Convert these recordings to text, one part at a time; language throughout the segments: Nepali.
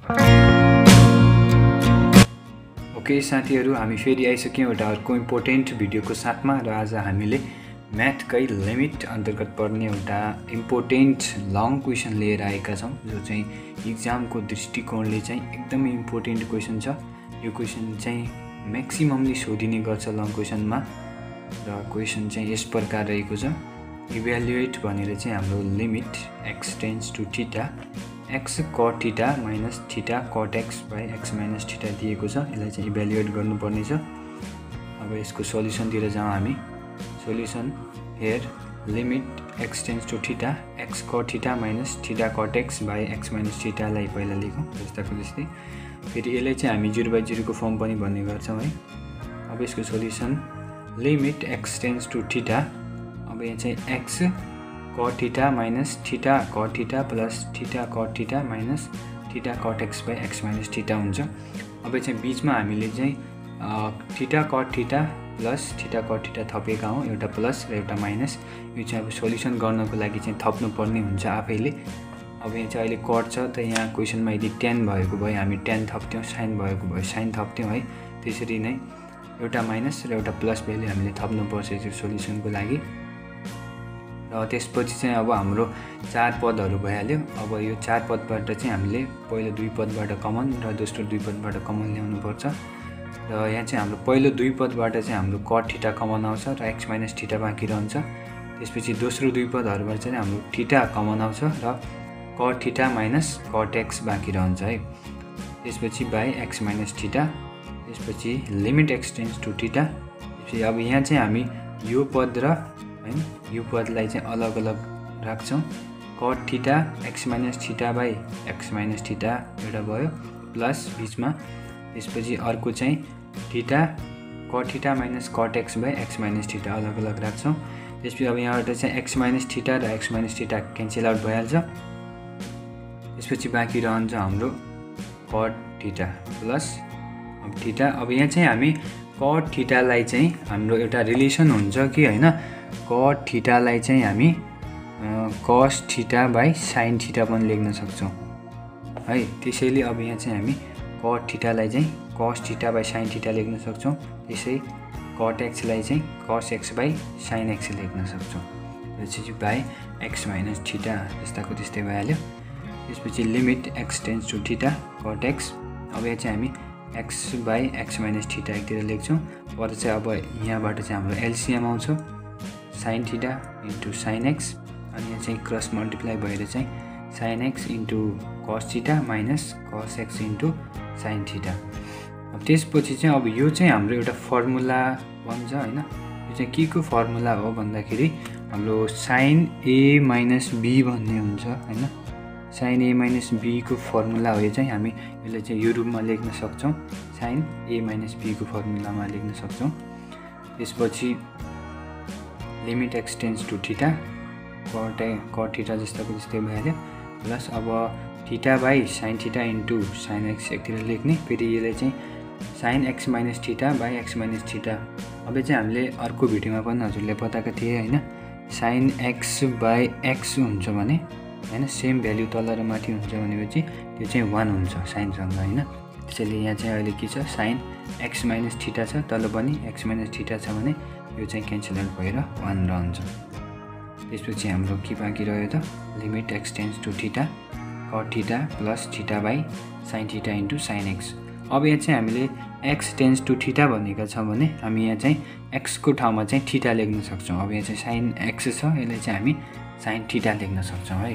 ओके साथीहरु, हामी फेरि आइसक्यौं एउटा अर्को इम्पोर्टेन्ट भिडियोको साथमा र आज हामीले म्याथकै लिमिट अन्तर्गत पर्ने एउटा इम्पोर्टेन्ट लङ क्वेशन लिएर आएका छौं जो चाहिँ एक्जामको दृष्टिकोणले चाहिँ एकदमै इम्पोर्टेन्ट क्वेशन छ। यो क्वेशन चाहिँ म्याक्सिममली सोधिने गर्छ लङ क्वेशनमा र क्वेशन चाहिँ यस प्रकार रहेको छ। इभ्यालुएट भनेर चाहिँ हाम्रो limit x tends to theta x cot theta minus theta cot x by x minus theta दिएको छ। यसलाई चाहिँ इभ्यालुएट गर्नुपर्ने छ। अब यसको सल्युसनतिर जाउँ हामी। Solution here limit x tends to theta x cot theta minus theta cot x by x minus theta लाई पहिला लेखौँ जस्ताको जस्तै। फेरि यसलाई चाहिँ हामी 0/0 को फर्म पनि भन्ने गर्छौं है। अब यसको solution limit x tends to theta, अब यहाँ चाहिँ x cot theta minus theta cot theta plus theta cot theta minus theta cot x by x minus theta हुन्छ। अब चाहिँ बीचमा हामीले चाहिँ theta cot theta plus theta cot theta थपेका हौं, एउटा प्लस र एउटा माइनस। यो चाहिँ अब सोल्युसन गर्नको लागि चाहिँ थप्नु पर्ने हुन्छ आफैले। अब यहाँ चाहिँ अहिले cot छ त यहाँ क्वेशनमा यदि tan भएको भए हामी tan थप्थ्यौं, sin भएको भए sin थप्थ्यौं है। त्यसरी नै एउटा माइनस र एउटा प्लस भ्यालु हामीले थप्नु पर्छ यो सोल्युसनको लागि। र त्यसपछि चाहिँ अब हाम्रो 4 पदहरु भइहाल्यो। अब यो 4 पदबाट चाहिँ हामीले पहिलो 2 पदबाट कमन र दोस्रो 2 पदबाट कमन ल्याउनु पर्छ। र यहाँ चाहिँ हाम्रो पहिलो 2 पदबाट चाहिँ हाम्रो cot थीटा कमन आउँछ र x minus थीटा बाँकी रहन्छ। त्यसपछि दोस्रो 2 पदहरुबाट चाहिँ हाम्रो थीटा कमन आउँछ र cot theta minus cot x बाँकी रहन्छ है। त्यसपछि बाइ x minus थीटा, त्यसपछि limit x tends to theta. त्यसपछि अब यहाँ चाहिँ हामी यो पद र हैन यो पदलाई चाहिँ अलग अलग राख्छौं। cot theta x minus theta by x minus theta एउटा भयो प्लस बीचमा। त्यसपछि अर्को चाहिँ theta cot theta minus cot x by x minus theta अलग अलग राख्छौं। त्यसपछि अब यहाँबाट चाहिँ x minus थीटा र x minus theta cancel out भइहाल्छ। त्यसपछि बाँकी रहन्छ हाम्रो cot थीटा प्लस अब थीटा। अब यहाँ चाहिँ हामी cot थीटालाई चाहिँ हाम्रो एउटा रिलेसन हुन्छ कि हैन, cot थीटालाई चाहिँ हामी cos theta by sin theta पनि लेख्न सक्छौं है। त्यसैले अब यहाँ चाहिँ हामी cot थीटालाई चाहिँ cos theta by sin theta लेख्न सक्छौं। त्यसै cot x लाई चाहिँ cos x by sin x लेख्न सक्छौं। त्यसपछि बाइ x minus थीटा जस्ताको त्यस्तै भइहाल्यो। त्यसपछि limit x tends to theta cot x, अब यहाँ चाहिँ हामी x by x minus theta एकतिर लेख्छौं। पर चाहिँ अब यहाँबाट चाहिँ हाम्रो एलसीएम आउँछ sin theta into sin x, अनि यहाँ चाहिँ क्रस मल्टिप्लाई भएर चाहिँ sin x into cos theta minus cos x into sin theta. अब त्यसपछि चाहिँ अब यो चाहिँ हाम्रो एउटा फर्मुला बन्छ हैन। यो चाहिँ के को फर्मुला हो भन्दाखेरि हाम्रो sin a minus b भन्ने हुन्छ हैन। sin a minus b को फर्मुला हो यो चाहिँ। हामी यसलाई चाहिँ यो रूपमा लेख्न सक्छौं, sin a minus b को फर्मुलामा लेख्न सक्छौं। त्यसपछि limit x tends to theta cot theta जस्ताको जस्तै भइहाल्यो प्लस अब theta by sin theta into sin x एकतिर लेख्ने। फेरि यसलाई चाहिँ sin x minus theta by x minus theta. अब चाहिँ हामीले अर्को भिडियोमा पनि हजुरले बताएका थिए हैन, sin x बाइ x हुन्छ भने हैन सेम भ्यालु तल र माथि हुन्छ भनेपछि त्यो चाहिँ 1 हुन्छ sin सँग हैन। त्यसैले यहाँ चाहिँ अहिले के छ sin x minus थीटा छ, तल पनि x minus थीटा छ भने यो चाहिँ क्यान्सल आउट भएर 1 रहन्छ। त्यसपछि हाम्रो के बाँकी रह्यो त limit x tends to theta cot theta plus theta by sin theta into sin x। अब यहाँ चाहिँ हामीले x टेन्ड्स टु थीटा भनेको छ भने हामी यहाँ चाहिँ x को ठाउँमा चाहिँ थीटा लेख्न सक्छौं। अब यहाँ चाहिँ sin x छ, यसलाई चाहिँ हामी sin थीटा लेख्न सक्छौं है।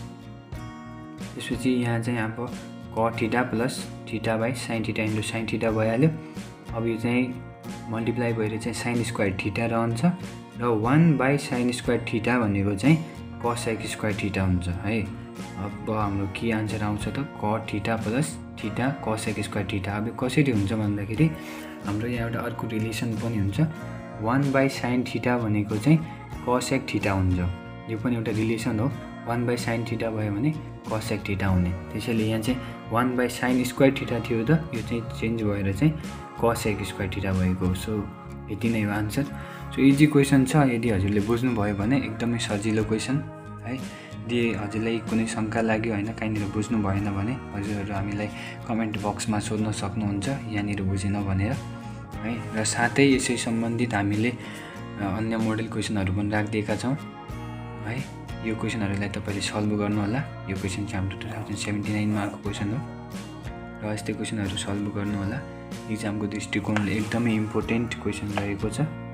त्यसपछि यहाँ चाहिँ अब cot theta plus theta by sin theta into sin theta भइहाल्यो। अब यो चाहिँ मल्टिप्लाई भएर चाहिँ sin स्क्वायर थीटा रहन्छ र 1 बाइ sin स्क्वायर थीटा भनेको चाहिँ cos x स्क्वायर थीटा हुन्छ है। अब हाम्रो के आन्सर आउँछ त cot theta plus theta cos x square theta. अब कसरी हुन्छ भन्दाखेरि हाम्रो यहाँ एउटा अर्को रिलेसन पनि हुन्छ, 1 बाइ sin थीटा भनेको चाहिँ cos x थीटा हुन्छ। यो पनि एउटा रिलेसन हो, 1 बाइ sin थीटा भयो भने cos x थीटा हुने। त्यसैले यहाँ चाहिँ 1 बाइ sin स्क्वायर थीटा थियो त, यो चाहिँ चेन्ज भएर चाहिँ cos x स्क्वायर थीटा भएको। सो यति नै हो आन्सर। सो इजी क्वेशन छ, यदि हजुरले बुझ्नु भयो भने एकदमै सजिलो क्वेशन है। यदि हजुरलाई कुनै शङ्का लाग्यो होइन कहीँनिर बुझ्नु भएन भने हजुरहरू हामीलाई कमेन्ट बक्समा सोध्न सक्नुहुन्छ यहाँनिर बुझेन भनेर है। र साथै यसै सम्बन्धित हामीले अन्य मोडल क्वेसनहरू पनि राखिदिएका छौँ है। यो क्वेसनहरूलाई तपाईँले सल्भ गर्नुहोला। यो क्वेसन चाहिँ हाम्रो 2079 मा आएको क्वेसन हो र यस्तै क्वेसनहरू सल्भ गर्नुहोला। इक्जामको दृष्टिकोणले एकदमै इम्पोर्टेन्ट क्वेसन रहेको छ।